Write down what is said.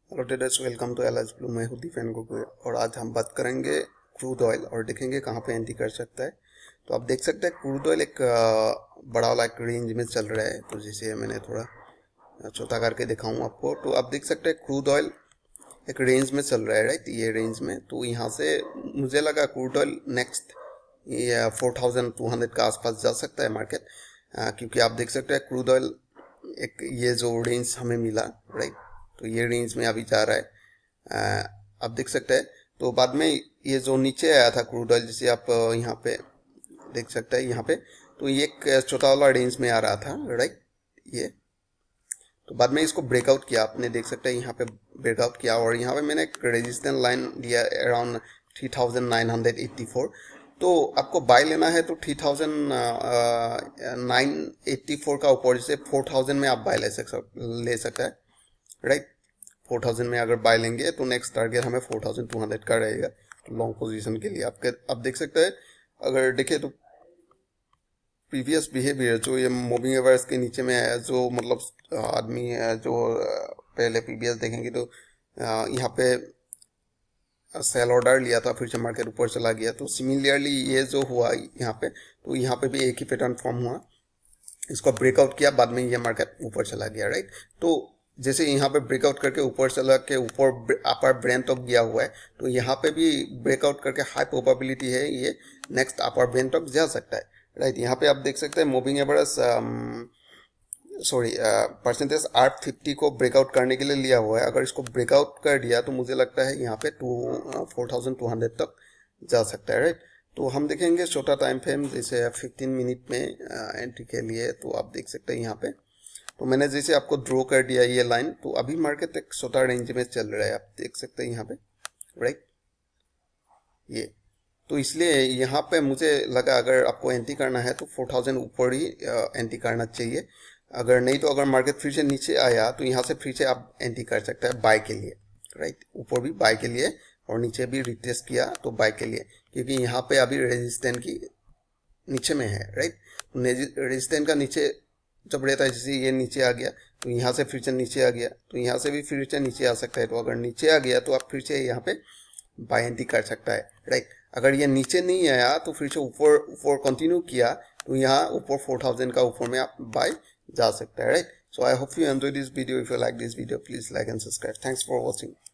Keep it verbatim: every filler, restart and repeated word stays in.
Hello traders, welcome to Alicblue। मैं हूं दीपेन गोगोई और आज हम बात करेंगे क्रूड ऑयल और देखेंगे कहां पे एंट्री कर सकता है। तो आप देख सकते हैं क्रूड ऑयल एक बड़ा वाला एक रेंज में चल रहा है। तो जैसे मैंने थोड़ा छोटा करके दिखाऊं आपको, तो आप देख सकते हैं क्रूड ऑयल एक रेंज में चल रहा है, राइट। ये रेंज में तो यहाँ से मुझे लगा क्रूड ऑयल नेक्स्ट ये फोर थाउजेंड टू हंड्रेड का आसपास जा सकता है मार्केट, क्योंकि आप देख सकते हैं क्रूड ऑयल एक ये जो रेंज हमें मिला, राइट, तो ये रेंज में अभी जा रहा है। आ, आप देख सकते हैं। तो बाद में ये जो नीचे आया था क्रूड ऑयल, जिसे आप यहाँ पे देख सकते हैं, यहाँ पे तो ये एक छोटा वाला रेंज में आ रहा था, राइट। ये तो बाद में इसको ब्रेकआउट किया, आपने देख सकते हैं यहाँ पे ब्रेकआउट किया और यहाँ पे मैंने एक रेजिस्टेंस लाइन दिया around three thousand nine hundred eighty four. तो आपको बाय लेना है तो three thousand nine eighty four का ऊपर जैसे फोर थाउजेंड में आप बाय ले सकते ले सकते हैं, राइट। फोर थाउजेंड में अगर बाय लेंगे तो नेक्स्ट टारगेट हमें फोर थाउजेंड टू हंड्रेड का रहेगा लॉन्ग पोजीशन के लिए। आपके आप देख सकते हैं, अगर देखें तो प्रीवियस बिहेवियर जो ये मूविंग एवरेज के नीचे में है, जो मतलब आदमी है जो पहले प्रीवियस देखेंगे तो यहाँ पे सेल ऑर्डर लिया था, फिर से मार्केट ऊपर चला गया। तो सिमिलरली ये जो हुआ यहाँ पे, तो यहाँ पे भी एक ही पैटर्न फॉर्म हुआ, इसको ब्रेकआउट किया, बाद में ये मार्केट ऊपर चला गया, राइट। तो जैसे यहाँ पे ब्रेकआउट करके ऊपर चला के ऊपर अपर ब्रेन तक गया हुआ है, तो यहाँ पे भी ब्रेकआउट करके हाई प्रोबेबिलिटी है ये नेक्स्ट अपर ब्रेन तक जा सकता है, राइट। यहाँ पे आप देख सकते हैं moving average sorry percentage R fifty को ब्रेकआउट करने के लिए लिया हुआ है। अगर इसको ब्रेकआउट कर दिया तो मुझे लगता है यहाँ पे to four thousand two hundred तक जा सकता है, राइट। तो हम देखेंगे छोटा टाइम फ्रेम जैसे फिफ्टीन मिनट में एंट्री के लिए। तो आप देख सकते हैं यहाँ पे, तो मैंने जैसे आपको ड्रॉ कर दिया ये लाइन। तो अभी मार्केट एक छोटा रेंज में चल रहा है, आप देख सकते हैं यहाँ पे, राइट। ये तो इसलिए यहाँ पे मुझे लगा अगर आपको एंट्री करना है तो फोर थाउजेंड ऊपर ही एंट्री करना चाहिए। अगर नहीं तो अगर मार्केट फिर से नीचे आया तो यहाँ से फिर से आप एंट्री कर सकते हैं बाय के लिए, राइट। ऊपर भी बाय के लिए और नीचे भी रिटेस्ट किया तो बाय के लिए, क्योंकि यहाँ पे अभी रेजिस्टेंस की नीचे में है, राइट। रेजिस्टेंस का नीचे जब रहता है, जैसे ये नीचे आ गया तो यहाँ से फिर से नीचे आ गया, तो यहाँ से भी फिर से नीचे आ सकता है। तो अगर नीचे आ गया तो आप फिर से यहाँ पे बाय एंट्री कर सकता है, राइट। अगर ये नीचे नहीं आया तो फिर से ऊपर ऊपर कंटिन्यू किया तो यहाँ ऊपर फोर थाउजेंड का ऊपर में आप बाय जा सकता है, right. So I hope you enjoy this video. If you like this video please like and subscribe. Thanks for watching.